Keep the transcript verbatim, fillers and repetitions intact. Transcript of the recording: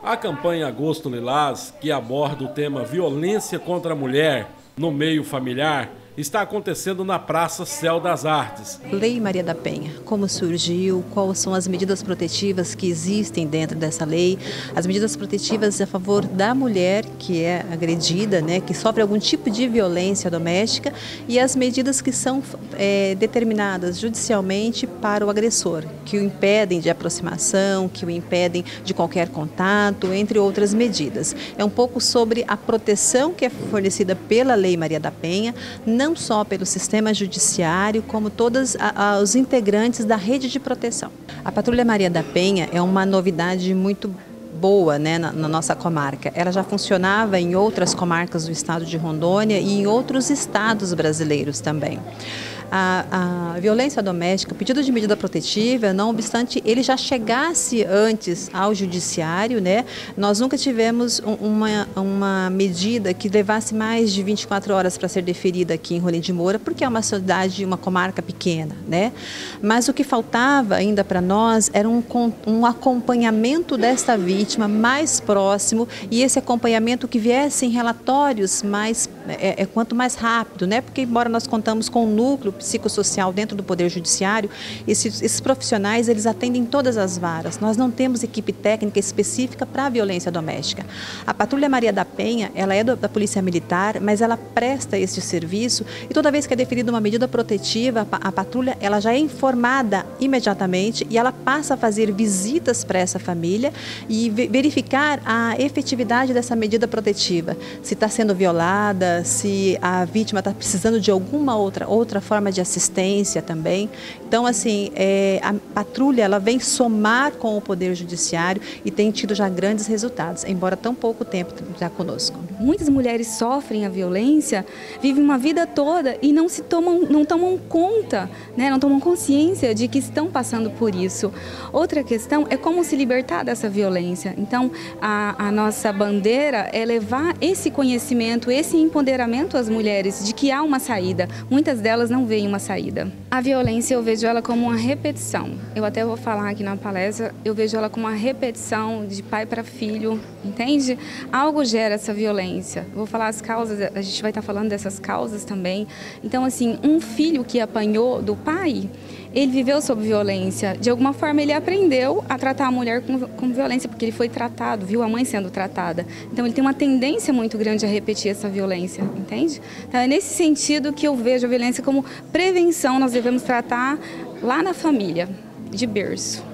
A campanha Agosto Lilás, que aborda o tema violência contra a mulher no meio familiar, está acontecendo na Praça Céu das Artes. Lei Maria da Penha, como surgiu, quais são as medidas protetivas que existem dentro dessa lei, as medidas protetivas a favor da mulher que é agredida, né, que sofre algum tipo de violência doméstica, e as medidas que são é, determinadas judicialmente para o agressor, que o impedem de aproximação, que o impedem de qualquer contato, entre outras medidas. É um pouco sobre a proteção que é fornecida pela Lei Maria da Penha, não não só pelo sistema judiciário, como todos os integrantes da rede de proteção. A Patrulha Maria da Penha é uma novidade muito boa, né, na, na nossa comarca. Ela já funcionava em outras comarcas do estado de Rondônia e em outros estados brasileiros também. A, a violência doméstica, o pedido de medida protetiva, não obstante ele já chegasse antes ao judiciário, né, nós nunca tivemos uma, uma medida que levasse mais de vinte e quatro horas para ser deferida aqui em Rolim de Moura, porque é uma cidade, uma comarca pequena, né? Mas o que faltava ainda para nós era um, um acompanhamento desta vítima mais próximo, e esse acompanhamento que viesse em relatórios mais, é, é quanto mais rápido, né? Porque embora nós contamos com um núcleo psicossocial dentro do Poder Judiciário, esses, esses profissionais eles atendem todas as varas. Nós não temos equipe técnica específica para a violência doméstica. A Patrulha Maria da Penha, ela é do, da Polícia Militar, mas ela presta este serviço, e toda vez que é deferida uma medida protetiva, a, a patrulha ela já é informada imediatamente e ela passa a fazer visitas para essa família e verificar a efetividade dessa medida protetiva. Se está sendo violada, se a vítima está precisando de alguma outra, outra forma de assistência também. Então, assim, é, a patrulha ela vem somar com o Poder Judiciário e tem tido já grandes resultados, embora tão pouco tempo já conosco. Muitas mulheres sofrem a violência, vivem uma vida toda e não se tomam, não tomam conta, né? Não tomam consciência de que estão passando por isso. Outra questão é como se libertar dessa violência. Então, a, a nossa bandeira é levar esse conhecimento, esse empoderamento às mulheres de que há uma saída. Muitas delas não veem uma saída. A violência eu vejo ela como uma repetição. Eu até vou falar aqui na palestra, eu vejo ela como uma repetição de pai para filho, entende? Algo gera essa violência. Eu vou falar as causas, a gente vai estar falando dessas causas também. Então, assim, um filho que apanhou do pai, ele viveu sob violência. De alguma forma, ele aprendeu a tratar a mulher com, com violência, porque ele foi tratado, viu a mãe sendo tratada. Então, ele tem uma tendência muito grande a repetir essa violência, entende? Então, é nesse sentido que eu vejo a violência como prevenção, nós devemos tratar lá na família, de berço.